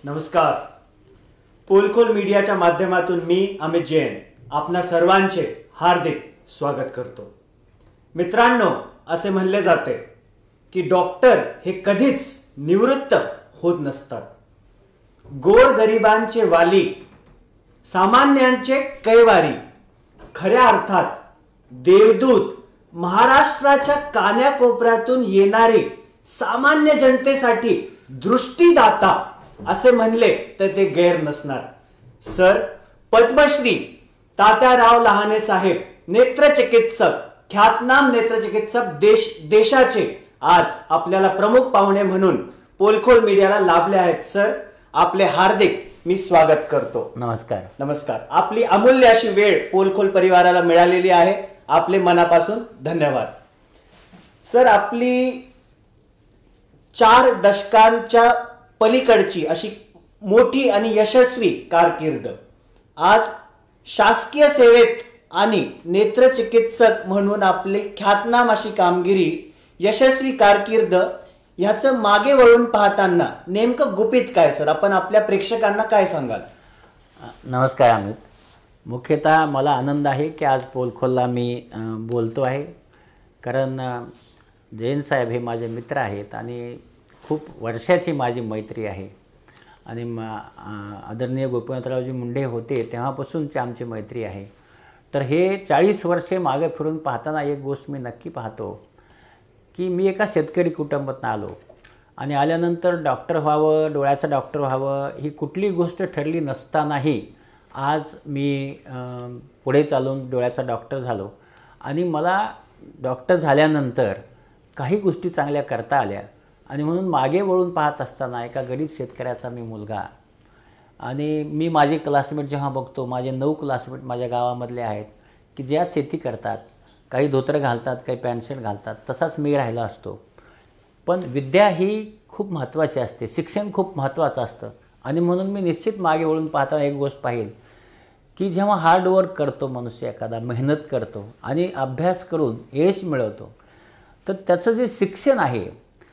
नमस्कार. पोलखोल मीडियाच्या माध्यमातून मी अमित जैन आपणा सर्वांचे हार्दिक स्वागत करतो. मित्रांनो, असे म्हणले जाते की डॉक्टर हे कधीच निवृत्त होत नसतात. गोरगरिबांचे वाली, सामान्यांचे कैवारी, खऱ्या अर्थात देवदूत, महाराष्ट्राच्या कान्याकोपऱ्यातून येणारे सामान्य जनतेसाठी दृष्टीदाता असे म्हणले तर ते गैर नसणार. सर, पद्मश्री तात्याराव लहाने साहेब, नेत्रचिकित्सक, ख्यातनाम नेत्रचिकित्सक, देशाचे आज आपल्याला प्रमुख पाहुणे म्हणून पोलखोल मीडियाला लाभले आहेत. सर, आपले हार्दिक मी स्वागत करतो. नमस्कार. नमस्कार. आपली अमूल्य अशी वेळ पोलखोल परिवाराला मिळालेली आहे. आपले मनापासून धन्यवाद. सर, आपली 4 दशकांच्या पलीकडची अशी मोठी आणि यशस्वी कारकीर्द, आज शासकीय सेवेत आणि नेत्रचिकित्सक म्हणून आपली ख्यातनाम अशी कामगिरी, यशस्वी कारकीर्द, ह्याचं मागे वळून पाहताना नेमकं गुपित काय सर? आपण आपल्या प्रेक्षकांना काय सांगाल? नमस्कार अमित. मुख्यतः मला आनंद आहे की आज पोलखोलला मी बोलतो आहे, कारण जैन साहेब हे माझे मित्र आहेत आणि खूप वर्षाची माझी मैत्री आहे. आणि आदरणीय गोपीनाथरावजी मुंडे होते तेव्हापासूनची आमची मैत्री आहे. तर हे 40 वर्षे मागे फिरून पाहताना एक गोष्ट मी नक्की पाहतो की मी एका शेतकरी कुटुंबातून आलो आणि आल्यानंतर डॉक्टर व्हावं, डोळ्याचं डॉक्टर व्हावं ही कुठली गोष्ट ठरली नसतानाही आज मी पुढे चालून डोळ्याचा डॉक्टर झालो. आणि मला डॉक्टर झाल्यानंतर काही गोष्टी चांगल्या करता आल्या. आणि म्हणून मागे वळून पाहत असताना एका गरीब शेतकऱ्याचा मी मुलगा, आणि मी माझे क्लासमेट जेव्हा बघतो, माझे 9 क्लासमेट माझ्या गावामधले आहेत की ज्या शेती करतात, काही धोतरं घालतात, काही पॅन्ट शर्ट घालतात, तसाच मी राहिला असतो. पण विद्या ही खूप महत्त्वाची असते, शिक्षण खूप महत्त्वाचं असतं. आणि म्हणून मी निश्चित मागे वळून पाहताना एक गोष्ट पाहिल की जेव्हा हार्डवर्क करतो मनुष्य, एखादा मेहनत करतो आणि अभ्यास करून यश मिळवतो, तर त्याचं जे शिक्षण आहे,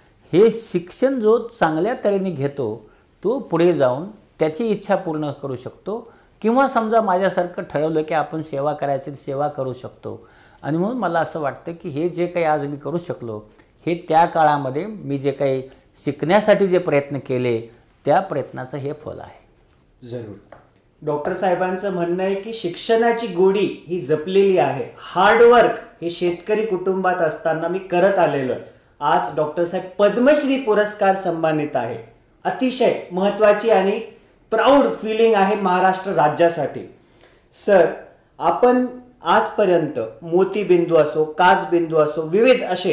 हे शिक्षण जो चांगल्या तऱ्हेने घेतो तो पुढे जाऊन त्याची इच्छा पूर्ण करू शकतो. किंवा समजा माझ्यासारखं ठरवलं की आपण सेवा करायची, सेवा करू शकतो. आणि म्हणून मला असं वाटतं की हे जे काही आज मी करू शकलो, हे त्या काळामध्ये मी जे काही शिकण्यासाठी जे प्रयत्न केले त्या प्रयत्नाचं हे फल आहे. जरूर. डॉक्टर साहेबांचं म्हणणं आहे की शिक्षणाची गोडी ही जपलेली आहे. हार्डवर्क हे शेतकरी कुटुंबात असताना मी करत आलेलो आहे. आज डॉक्टर साहेब पद्मश्री पुरस्कार सन्मानित आहे. अतिशय महत्त्वाची आणि प्राऊड फिलिंग आहे महाराष्ट्र राज्यासाठी. सर, आपण आजपर्यंत मोतीबिंदू असो, काचबिंदू असो, विविध असे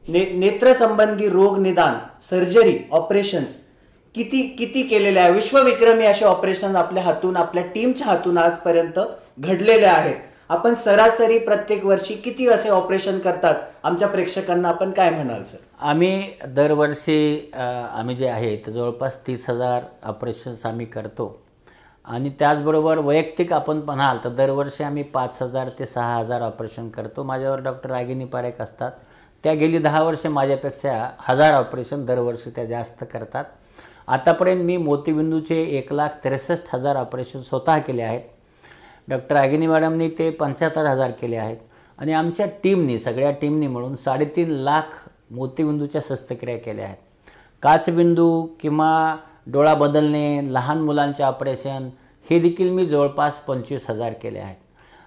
नेत्रसंबंधी रोग निदान, सर्जरी, ऑपरेशन्स किती केलेले आहे. विश्वविक्रमी असे ऑपरेशन आपल्या हातून, आपल्या टीमच्या हातून आजपर्यंत घडलेले आहेत. आपण सरासरी प्रत्येक वर्षी किती असे ऑपरेशन करतात? आमच्या प्रेक्षकांना आपण काय म्हणाल सर? आम्ही दरवर्षी आम्ही जे आहे तर जवळपास 30,000 ऑपरेशन्स आम्ही करतो. आणि त्याचबरोबर वैयक्तिक आपण म्हणाल तर दरवर्षी आम्ही 5,000 ते 6,000 ऑपरेशन करतो. माझ्यावर डॉक्टर रागिनी पारेख असतात, त्या गेली 10 वर्षे माझ्यापेक्षा 1000 ऑपरेशन दरवर्षी त्या जास्त करतात. आतापर्यंत मी मोतीबिंदूचे 1,63,000 ऑपरेशन स्वतः केले आहेत. डॉक्टर रागिनी मॅडमनी ते 75,000 केले आहेत. आणि आमच्या टीमनी, सगळ्या टीमनी मिळून 3.5 लाख मोतीबिंदूच्या शस्त्रक्रिया केल्या आहेत. काचबिंदू किंवा डोळा बदलणे, लहान मुलांचे ऑपरेशन हे देखील मी जवळपास 25,000 केले आहेत.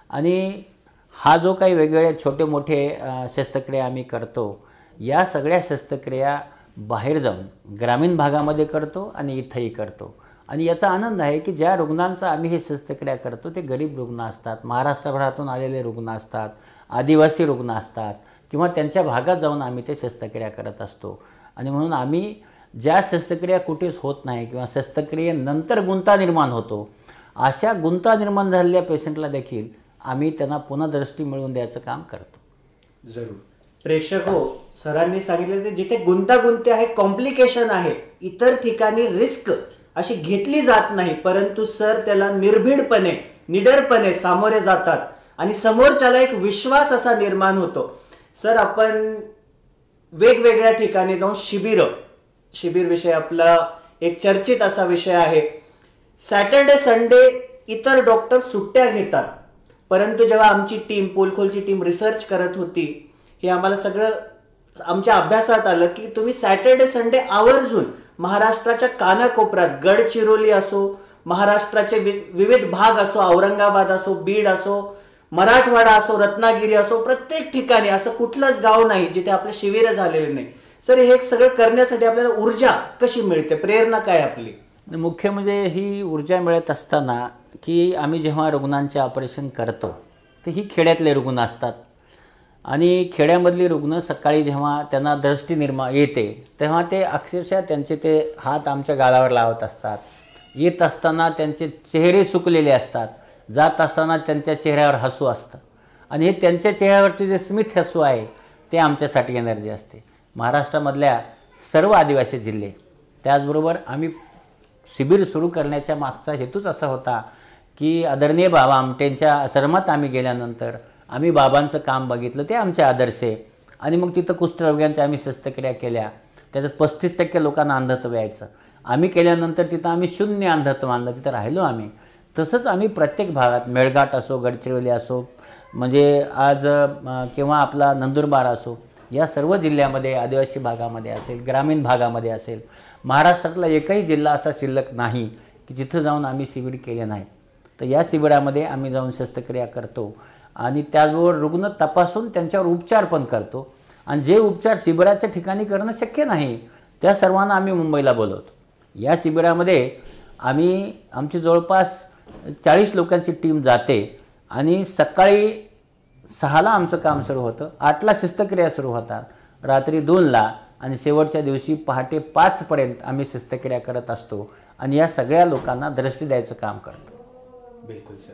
आणि हा जो काही वेगवेगळे छोटे मोठे शस्त्रक्रिया आम्ही करतो, या सगळ्या शस्त्रक्रिया बाहेर जाऊन ग्रामीण भागामध्ये करतो आणि इथंही करतो. आणि याचा आनंद आहे की ज्या रुग्णांचा आम्ही हे शस्त्रक्रिया करतो ते गरीब रुग्ण असतात, महाराष्ट्रभरातून आलेले रुग्ण असतात, आदिवासी रुग्ण असतात, किंवा त्यांच्या भागात जाऊन आम्ही ते शस्त्रक्रिया करत असतो. आणि म्हणून आम्ही ज्या शस्त्रक्रिया कुठेच होत नाही किंवा शस्त्रक्रियेनंतर गुंता निर्माण होतो, अशा गुंता निर्माण झालेल्या पेशंटला देखील आम्ही त्यांना पुन्हा दृष्टी मिळवून द्यायचं काम करतो. जरूर. प्रेक्षक हो, सरांनी सांगितलं ते जिथे गुंतागुंती आहे, कॉम्प्लिकेशन आहे, इतर ठिकाणी रिस्क अशी घेतली जात नाही, परंतु सर त्याला निर्भीडपणे, निडरपणे सामोरे जातात आणि समोरच्याला एक विश्वास असा निर्माण होतो. सर, आपण वेगवेगळ्या ठिकाणी जाऊन शिबिर विषय आपला एक चर्चित असा विषय आहे. सॅटर्डे संडे इतर डॉक्टर सुट्ट्या घेतात, परंतु जेव्हा आमची टीम, पोलखोलची टीम रिसर्च करत होती, हे आम्हाला सगळं आमच्या अभ्यासात आलं की तुम्ही सॅटर्डे संडे आवर्जून महाराष्ट्राच्या कानाकोपऱ्यात, गडचिरोली असो, महाराष्ट्राचे विविध भाग असो, औरंगाबाद असो, बीड असो, मराठवाडा असो, रत्नागिरी असो, प्रत्येक ठिकाणी असं कुठलंच गाव नाही जिथे आपले शिबिर झालेले नाही. सर, हे सगळं करण्यासाठी आपल्याला ऊर्जा कशी मिळते, प्रेरणा काय आपली? मुख्य म्हणजे ही ऊर्जा मिळत असताना की आम्ही जेव्हा रुग्णांचे ऑपरेशन करतो तर ही खेड्यातले रुग्ण असतात आणि खेड्यामधली रुग्ण सकाळी जेव्हा त्यांना दृष्टी येते तेव्हा ते अक्षरशः त्यांचे ते हात आमच्या गालावर लावत असतात. येत असताना त्यांचे चेहरे सुकलेले असतात, जात असताना त्यांच्या चेहऱ्यावर हसू असतं आणि हे त्यांच्या चेहऱ्यावरचे जे स्मित हसू आहे ते आमच्यासाठी एनर्जी असते. महाराष्ट्रामधल्या सर्व आदिवासी जिल्हे, त्याचबरोबर आम्ही शिबिर सुरू करण्याच्या मागचा हेतूच असा होता की आदरणीय बाबा आमटेंच्या आश्रमात आम्ही गेल्यानंतर आम्ही बाबांचं काम बघितलं, ते आमचे आदर्श आहे. आणि मग तिथं कुष्ठरोग्यांच्या आम्ही शस्त्रक्रिया केल्या, त्याच्यात 35% लोकांना अंधत्व यायचं. आम्ही केल्यानंतर तिथं आम्ही 0 अंधत्व आणलं, तिथं राहिलो आम्ही. तसंच आम्ही प्रत्येक भागात, मेळघाट असो, गडचिरोली असो, म्हणजे आज किंवा आपला नंदुरबार असो, या सर्व जिल्ह्यामध्ये, आदिवासी भागामध्ये असेल, ग्रामीण भागामध्ये असेल, महाराष्ट्रातला एकही जिल्हा असा शिल्लक नाही की जिथं जाऊन आम्ही शिबिर केले नाही. तर या शिबिरामध्ये आम्ही जाऊन शस्त्रक्रिया करतो आणि त्याचबरोबर रुग्ण तपासून त्यांच्यावर उपचार पण करतो. आणि जे उपचार शिबिराच्या ठिकाणी करणं शक्य नाही त्या सर्वांना आम्ही मुंबईला बोलवतो. या शिबिरामध्ये आमची जवळपास 40 लोकांची टीम जाते आणि सकाळी 6ला आमचं काम सुरू होतं, 8ला शस्त्रक्रिया सुरू होतात, रात्री 2ला आणि शेवटच्या दिवशी पहाटे 5पर्यंत आम्ही शस्त्रक्रिया करत असतो आणि या सगळ्या लोकांना दृष्टी द्यायचं काम करतो. बिलकुल सर.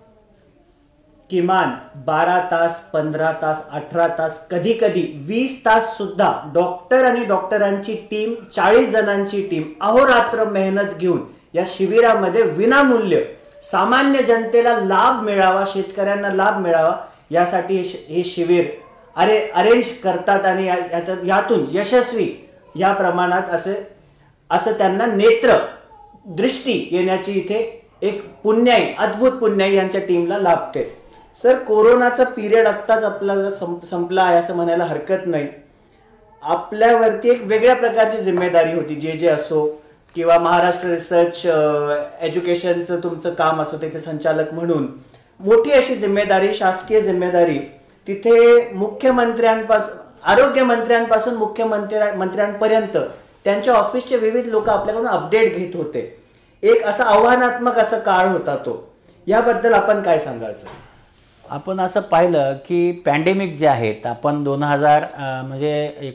किमान 12 तास, 15 तास, 18 तास, कधी कधी 20 तास सुद्धा डॉक्टर आणि डॉक्टरांची टीम, 40 जणांची टीम अहोरात्र मेहनत घेऊन या शिबिरामध्ये विनामूल्य सामान्य जनतेला लाभ मिळावा, शेतकऱ्यांना लाभ मिळावा, यासाठी हे शिबिर अरेंज करतात आणि यातून यशस्वी या प्रमाणात असं त्यांना नेत्र दृष्टी येण्याची इथे एक पुण्याई, अद्भुत पुण्याई यांच्या टीमला लाभते. सर, कोरोनाचा पिरियड आत्ताच आपल्याला संपला आहे असं म्हणायला हरकत नाही. आपल्यावरती एक वेगळ्या प्रकारची जिम्मेदारी होती, जे असो किंवा महाराष्ट्र रिसर्च एज्युकेशनचं तुमचं काम असो, त्याचे संचालक म्हणून मोठी अशी जिम्मेदारी, शासकीय जिम्मेदारी. तिथे मुख्यमंत्र्यांपासून, आरोग्यमंत्र्यांपासून मुख्यमंत्र्यांपर्यंत त्यांच्या ऑफिसचे विविध लोक आपल्याकडून अपडेट घेत होते. एक असा आव्हानात्मक असा काळ होता तो. याबद्दल आपण काय सांगाल सर? आपण असं पाहिलं की पॅन्डेमिक जे आहेत, आपण 2000 म्हणजे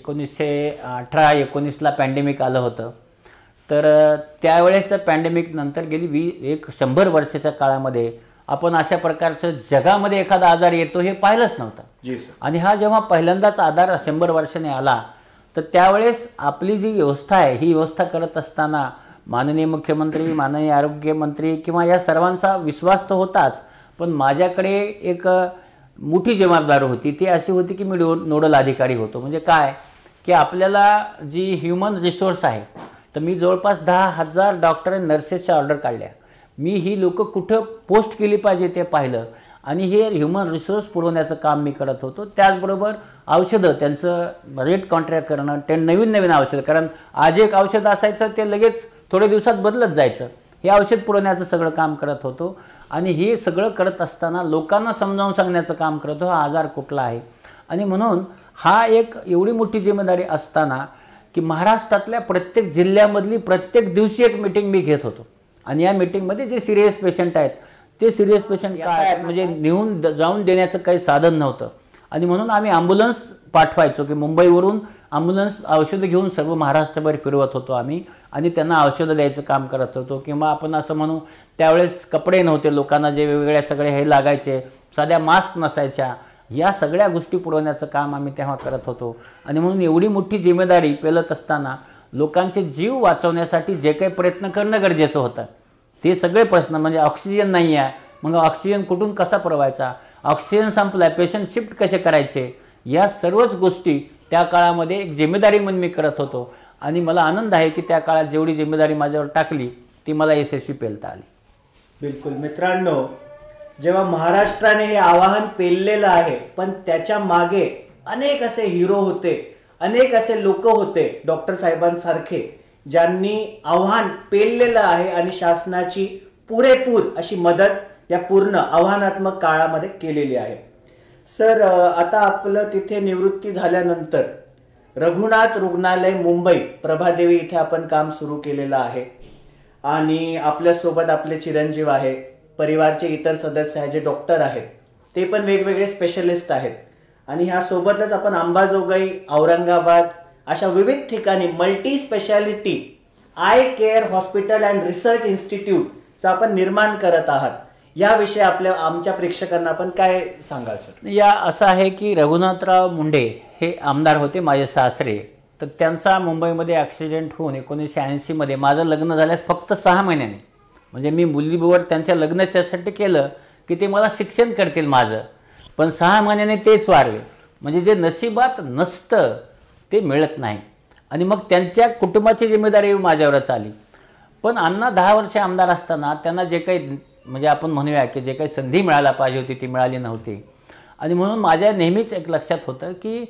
1918-19ला पॅन्डेमिक आलं होतं. तर त्यावेळेस पॅन्डेमिक नंतर गेली 100 वर्षाच्या काळामध्ये आपण अशा प्रकारचं जगामध्ये एखादा आजार येतो हे पाहिलंच नव्हतं. जी सर. आणि हा जेव्हा पहिल्यांदाच आजार 100 वर्षाने आला तर त्यावेळेस आपली जी व्यवस्था आहे ही व्यवस्था करत असताना माननीय मुख्यमंत्री, माननीय आरोग्यमंत्री किंवा या सर्वांचा विश्वास तर होताच, पण माझ्याकडे एक मोठी जबाबदारी होती. ती अशी होती की मी नोडल अधिकारी होतो. म्हणजे काय की आपल्याला जी ह्युमन रिसोर्स आहे, तर मी जवळपास 10,000 डॉक्टर आणि नर्सेसच्या ऑर्डर काढल्या. मी ही लोक कुठं पोस्ट केली पाहिजे ते पाहिलं आणि हे ह्युमन रिसोर्स पुरवण्याचं काम मी करत होतो. त्याचबरोबर औषधं, त्यांचं रेट कॉन्ट्रॅक्ट करणं, ते नवीन औषधं, कारण आज एक औषध असायचं ते लगेच थोड्या दिवसात बदलत जायचं, हे औषध पुरवण्याचं सगळं काम करत होतो. आणि हे सगळं करत असताना लोकांना समजावून सांगण्याचं काम करतो हा आजार कुठला आहे. आणि म्हणून हा एक एवढी मोठी जिम्मेदारी असताना की महाराष्ट्रातल्या प्रत्येक जिल्ह्यामधली प्रत्येक दिवशी एक मीटिंग मी घेत होतो आणि या मीटिंगमध्ये जे सिरियस पेशंट आहेत ते सिरियस पेशंट काय म्हणजे नेऊन जाऊन देण्याचं काही साधन नव्हतं. आणि म्हणून आम्ही ॲम्ब्युलन्स पाठवायचो की मुंबईवरून ॲम्ब्युलन्स औषधं घेऊन सर्व महाराष्ट्रभर फिरवत होतो आम्ही आणि त्यांना औषधं द्यायचं काम करत होतो. किंवा आपण असं म्हणू, त्यावेळेस कपडे नव्हते, लोकांना जे वेगवेगळ्या सगळे हे लागायचे, साध्या मास्क नसायच्या, या सगळ्या गोष्टी पुरवण्याचं काम आम्ही तेव्हा करत होतो. आणि म्हणून एवढी मोठी जिम्मेदारी पेलत असताना लोकांचे जीव वाचवण्यासाठी जे काही प्रयत्न करणं गरजेचं होतं ते सगळे प्रश्न, म्हणजे ऑक्सिजन नाही आहे, मग ऑक्सिजन कुठून कसा पुरवायचा, ऑक्सिजन संपला, पेशंट शिफ्ट कसे करायचे, या सर्वच गोष्टी त्या काळामध्ये एक जिम्मेदारी म्हणून मी करत होतो. आणि मला आनंद आहे की त्या काळात जेवढी जिम्मेदारी माझ्यावर टाकली ती मला यशस्वी पेलता आली. बिलकुल. मित्रांनो, जेव्हा महाराष्ट्राने हे आवाहन पेललेलं आहे, पण त्याच्या मागे अनेक असे हिरो होते, अनेक असे लोक होते डॉक्टर साहेबांसारखे, ज्यांनी आव्हान पेललेलं आहे आणि शासनाची पुरेपूर अशी मदत या पूर्ण आव्हानात्मक काळामध्ये केलेली आहे. सर, आता आपलं तिथे निवृत्ती झाल्यानंतर रघुनाथ रुग्णालय मुंबई प्रभादेवी इथे आपण काम सुरू केलेलं आहे आणि आपल्यासोबत आपले चिरंजीव आहे, परिवारचे इतर सदस्य आहेत जे डॉक्टर आहेत, ते पण वेगवेगळे स्पेशलिस्ट आहेत आणि ह्या सोबतच आपण अंबाजोगाई, औरंगाबाद अशा विविध ठिकाणी multi speciality eye care hospital and research इन्स्टिट्यूटचं आपण निर्माण करत आहात. याविषयी आमच्या प्रेक्षकांना आपण काय सांगाल सर? या असं आहे की रघुनाथराव मुंडे हे आमदार होते माझे सासरे. तर त्यांचा मुंबईमध्ये ॲक्सिडेंट होऊन 1980 मध्ये माझं लग्न झाल्यास फक्त 6 महिन्याने, म्हणजे मी मुलीबरोबर त्यांच्या लग्नाच्यासाठी केलं की ते मला शिक्षण करतील माझं, पण 6 महिन्याने तेच वारले. म्हणजे जे नशिबात नसतं ते मिळत नाही. आणि मग त्यांच्या कुटुंबाची जिम्मेदारी माझ्यावरच आली. पण अण्णा 10 वर्ष आमदार असताना त्यांना जे काही, म्हणजे आपण म्हणूया की जे काही संधी मिळायला पाहिजे होती ती मिळाली नव्हती. आणि म्हणून माझ्या नेहमीच एक लक्षात होतं की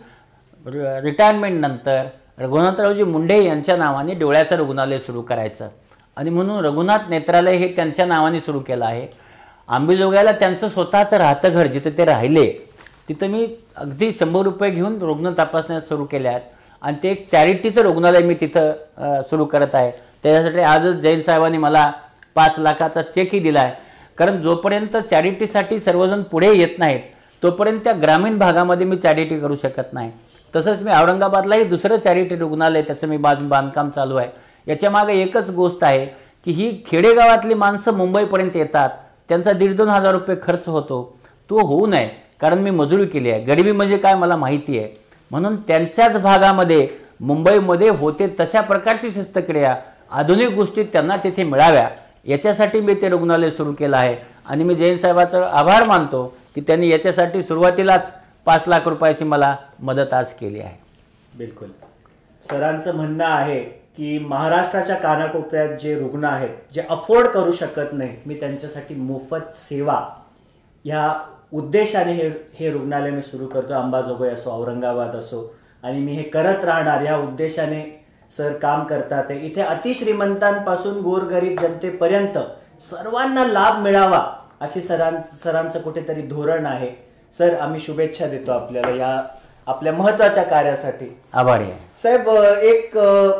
रिटायरमेंटनंतर रघुनाथरावजी मुंडे यांच्या नावाने डोळ्याचं रुग्णालय सुरू करायचं. आणि म्हणून रघुनाथ नेत्रालय हे त्यांच्या नावाने सुरू केलं आहे. अंबाजोगाईला त्यांचं स्वतःचं राहतं घर जिथं ते राहिले, तिथं मी अगदी 100 रुपये घेऊन रुग्ण तपासण्या सुरू केल्या आहेत. आणि ते एक चॅरिटीचं रुग्णालय मी तिथं सुरू करत आहे. त्याच्यासाठी आजच जैन साहेबांनी मला 5 लाखाचा चेकही दिला आहे. कारण जोपर्यंत चॅरिटीसाठी सर्वजण पुढे येत नाहीत तोपर्यंत त्या ग्रामीण भागामध्ये मी चॅरिटी करू शकत नाही. तसंच मी औरंगाबादलाही दुसरं चॅरिटी रुग्णालय, त्याचं मी बांधकाम चालू आहे. याच्यामागे एकच गोष्ट आहे की ही खेडेगावातली माणसं मुंबईपर्यंत येतात, त्यांचा 1,500-2 हजार रुपये खर्च होतो, तो होऊ नये. कारण मी मजुरी केली आहे, गरिबी म्हणजे काय मला माहिती आहे. म्हणून त्यांच्याच भागामध्ये मुंबईमध्ये होते तशा प्रकारची शस्त्रक्रिया, आधुनिक गोष्टी त्यांना तिथे मिळाव्या, याच्यासाठी मी ते रुग्णालय सुरू केलं आहे. आणि मी जैन साहेबाचा आभार मानतो की त्यांनी याच्यासाठी सुरुवातीलाच 5 लाख रुपयाची मला मदत आज केली आहे. बिलकुल. सरांचं म्हणणं आहे की महाराष्ट्राच्या कानाकोपऱ्यात जे रुग्ण आहेत, जे अफोर्ड करू शकत नाही, मी त्यांच्यासाठी मोफत सेवा ह्या उद्देशाने हे रुग्णालय मी सुरू करतो. अंबाजोगाई असो, औरंगाबाद असो, आणि मी हे करत राहणार ह्या उद्देशाने सर काम करतात. इथे अतिश्रीमंतांपासून गोरगरीब जनतेपर्यंत सर्वांना लाभ मिळावा अशी सरांचं कुठेतरी धोरण आहे. सर, आम्ही शुभेच्छा देतो आपल्याला या आपल्या महत्त्वाच्या कार्यासाठी. आभारी आहे साहेब. एक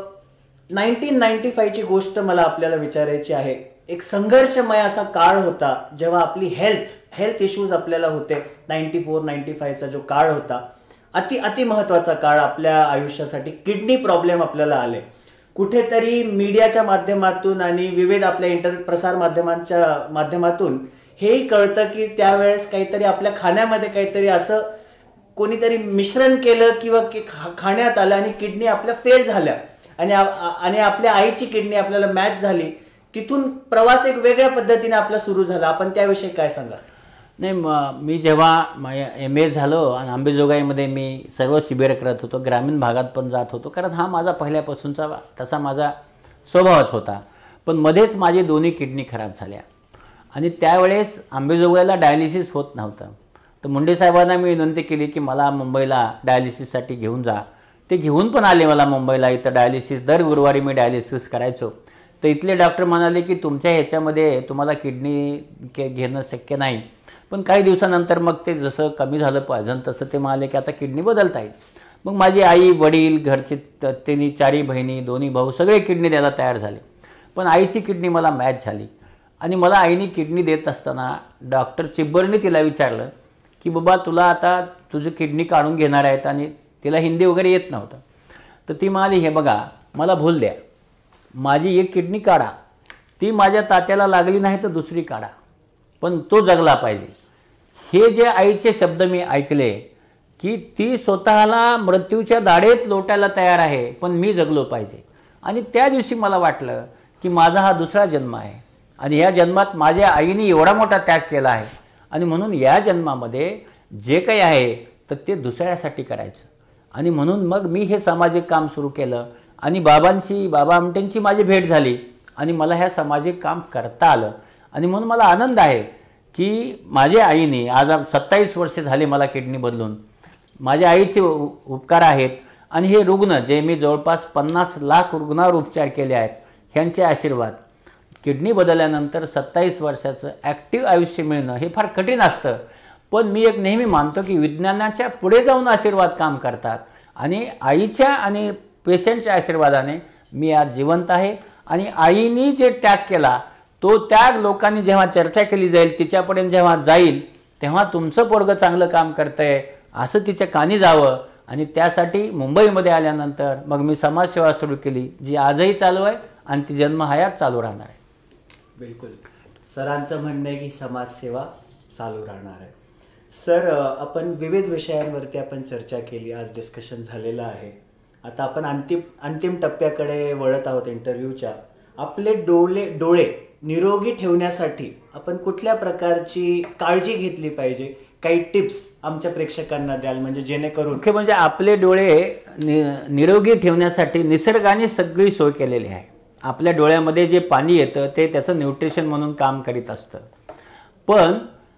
1995 ची गोष्ट मला आपल्याला विचारायची आहे. एक संघर्षमय असा काळ होता जेव्हा आपली हेल्थ इश्यूज आपल्याला होते. 94-95 जो काळ होता, अति महत्त्वाचा काळ आपल्या आयुष्यासाठी. किडनी प्रॉब्लेम आपल्याला आले. कुठेतरी मीडियाच्या माध्यमातून आणि विविध आपल्या प्रसार माध्यमांच्या माध्यमातून हेही कळतं की त्यावेळेस काहीतरी आपल्या खाण्यामध्ये काहीतरी असं कोणीतरी मिश्रण केलं किंवा खाण्यात आलं आणि किडनी आपल्या फेल झाल्या आणि आपल्या आईची किडनी आपल्याला मॅच झाली. तिथून प्रवास एक वेगळ्या पद्धतीने आपला सुरू झाला. आपण त्याविषयी काय सांगा? नाही, मी जेव्हा MA झालो आणि अंबाजोगाईमध्ये मी सर्व शिबिरं करत होतो, ग्रामीण भागात पण जात होतो, कारण हा माझा पहिल्यापासूनचा तसा माझा स्वभावच होता. पण मध्येच माझी दोन्ही किडनी खराब झाल्या आणि त्यावेळेस अंबाजोगाईला डायलिसिस होत नव्हतं. तर मुंडे साहेबांना मी विनंती केली की मला मुंबईला डायलिसिससाठी घेऊन जा. ते घेऊन पण आले मला मुंबईला. इथं डायलिसिस दर गुरुवारी मी डायलिसिस करायचो. तर इथले डॉक्टर म्हणाले की तुमच्या ह्याच्यामध्ये तुम्हाला किडनी घेणं शक्य नाही. पण काही दिवसानंतर मग ते जसं कमी झालं पॉयझन तसं ते म्हणाले की आता किडनी बदलता येईल. मग माझी आई, वडील, घरचे त्यांनी 4 बहिणी, 2 भाऊ सगळे किडनी द्यायला तयार झाले. पण आईची किडनी मला मॅच झाली आणि मला आईने किडनी देत असताना डॉक्टर चिब्बरने तिला विचारलं की बाबा तुला आता तुझी किडनी काढून घेणार आहेत, आणि तिला हिंदी वगैरे येत नव्हतं. तर ती म्हणाली, हे बघा मला भूल द्या, माझी एक किडनी काढा, ती माझ्या तात्याला लागली नाही तर दुसरी काढा, पण तो जगला पाहिजे. हे जे आईचे शब्द मी ऐकले की ती स्वतःला मृत्यूच्या दाढेत लोटायला तयार आहे, पण मी जगलो पाहिजे. आणि त्या दिवशी मला वाटलं की माझा हा दुसरा जन्म आहे आणि या जन्मात माझ्या आईने एवढा मोठा त्याग केला आहे आणि म्हणून या जन्मामध्ये जे काही आहे तर ते दुसऱ्यासाठी करायचं. आणि म्हणून मग मी हे सामाजिक काम सुरू केलं आणि बाबा आमटेंची माझी भेट झाली आणि मला ह्या सामाजिक काम करता आलं. आणि म्हणून मला आनंद आहे की माझ्या आईने आज 27 वर्षे झाले मला किडनी बदलून. माझ्या आईचे उपकार आहेत आणि हे रुग्ण जे मी जवळपास 50 लाख रुग्णावर उपचार केले आहेत ह्यांचे आशीर्वाद. किडनी बदलल्यानंतर 27 वर्षाचं ॲक्टिव्ह आयुष्य मिळणं हे फार कठीण असतं. पण मी एक नेहमी मानतो की विज्ञानाच्या पुढे जाऊन आशीर्वाद काम करतात आणि आईच्या आणि पेशंटच्या आशीर्वादाने मी आज जिवंत आहे. आणि आईनी जे त्याग केला तो त्याग लोकांनी जेव्हा चर्चा केली जाईल, तिच्यापर्यंत जेव्हा जाईल, तेव्हा तुमचं पोरगं चांगलं काम करतंय असं तिच्या कानी जावं. आणि त्यासाठी मुंबईमध्ये आल्यानंतर मग मी समाजसेवा सुरू केली, जी आजही चालू आहे आणि ती जन्महयात चालू राहणार आहे. बिलकुल, सरांचं म्हणणं आहे की समाजसेवा चालू राहणार आहे. सर, आपण विविध विषयांवरती आपण चर्चा केली, आज डिस्कशन झालेलं आहे. आता आपण अंतिम टप्प्याकडे वळत आहोत इंटरव्ह्यूच्या. आपले डोळे निरोगी ठेवण्यासाठी आपण कुठल्या प्रकारची काळजी घेतली पाहिजे, काही टिप्स आमच्या प्रेक्षकांना द्याल, म्हणजे जेणेकरून मुख्य म्हणजे आपले डोळे निरोगी ठेवण्यासाठी निसर्गाने सगळी सोय केलेली आहे. आपल्या डोळ्यामध्ये जे पाणी येतं ते त्याचं न्यूट्रिशन म्हणून काम करीत असतं. पण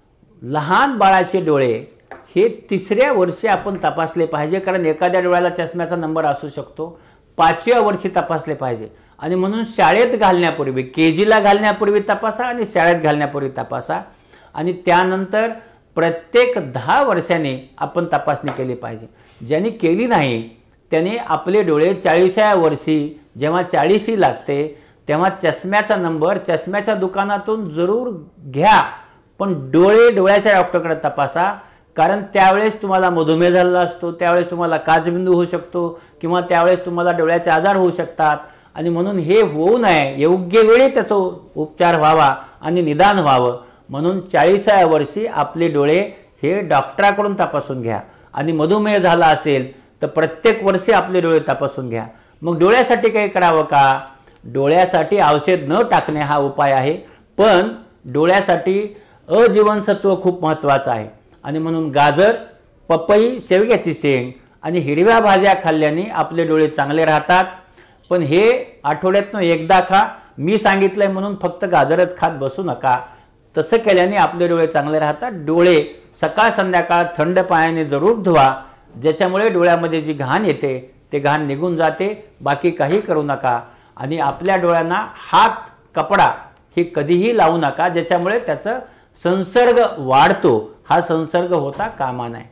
लहान बाळाचे डोळे हे 3ऱ्या वर्षी आपण तपासले पाहिजे, कारण एखाद्या डोळ्याला चष्म्याचा नंबर असू शकतो. 5व्या वर्षी तपासले पाहिजे. आणि म्हणून शाळेत घालण्यापूर्वी, KGला घालण्यापूर्वी तपासा आणि शाळेत घालण्यापूर्वी तपासा. आणि त्यानंतर प्रत्येक 10 वर्षांनी आपण तपासणी केली पाहिजे. ज्यांनी केली नाही त्याने आपले डोळे 40व्या वर्षी, जेव्हा 40शी लागते तेव्हा चष्म्याचा नंबर चष्म्याच्या दुकानातून जरूर घ्या, पण डोळ्याच्या डॉक्टरकडे तपासा. कारण त्यावेळेस तुम्हाला मधुमेह झालेला असतो, त्यावेळेस तुम्हाला काचबिंदू होऊ शकतो किंवा त्यावेळेस तुम्हाला डोळ्याचे आजार होऊ शकतात. आणि म्हणून हे होऊ नये, योग्य वेळी त्याचा उपचार व्हावा आणि निदान व्हावं, म्हणून 40व्या वर्षी आपले डोळे हे डॉक्टराकडून तपासून घ्या. आणि मधुमेह झाला असेल तर प्रत्येक वर्षी आपले डोळे तपासून घ्या. मग डोळ्यासाठी काही करावं का? डोळ्यासाठी औषध न टाकणे हा उपाय आहे, पण डोळ्यासाठी अजीवनसत्व खूप महत्त्वाचं आहे. आणि म्हणून गाजर, पपई, शेवग्याची शेंग आणि हिरव्या भाज्या खाल्ल्याने आपले डोळे चांगले राहतात. पण हे आठवड्यातनं एकदा खा. मी सांगितलंय म्हणून फक्त गाजरच खात बसू नका. तसं केल्याने आपले डोळे चांगले राहतात. डोळे सकाळ संध्याकाळ थंड पाण्याने जरूर धुवा, ज्याच्यामुळे डोळ्यामध्ये जी घाण येते ते घाण निघून जाते. बाकी काही करू नका. आणि आपल्या डोळ्यांना हात, कपडा हे कधीही लावू नका, ज्याच्यामुळे त्याचं संसर्ग वाढतो. हा संसर्ग होता कामा नये.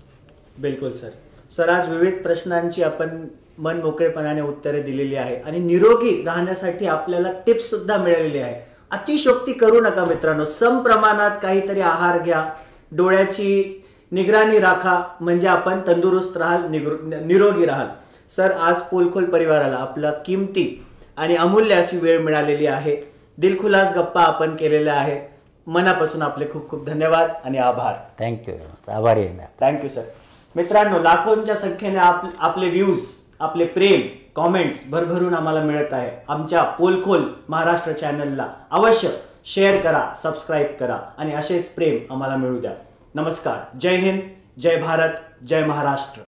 बिलकुल सर, आज विविध प्रश्नांची आपण मन मोकळेपणाने उत्तरे दिलेली आहे आणि निरोगी राहण्यासाठी आपल्याला टिप्स सुद्धा मिळालेली आहे. अतिशयोक्ती करू नका मित्रांनो. सम प्रमाणात काहीतरी आहार घ्या, डोळ्याची निगराणी राखा, म्हणजे आपण तंदुरुस्त राहाल, निरोगी राहाल. सर, आज पोलखोल परिवाराला आपला किमती आणि अमूल्य अशी वेळ मिळालेली आहे. दिलखुलास गप्पा आपण केलेल्या आहेत. मनापासून आपले खूप खूप धन्यवाद आणि आभार. थँक्यू, आभारी आहे. Thank you sir. मित्रांनो, लाखोंच्या संख्येने आपले व्ह्यूज, आपले प्रेम, कॉमेंट्स भरभरून आम्हाला मिळत आहे. आमच्या पोलखोल महाराष्ट्र चॅनलला अवश्य शेअर करा, सबस्क्राईब करा आणि असेच प्रेम आम्हाला मिळू द्या. नमस्कार. जय हिंद, जय भारत, जय महाराष्ट्र.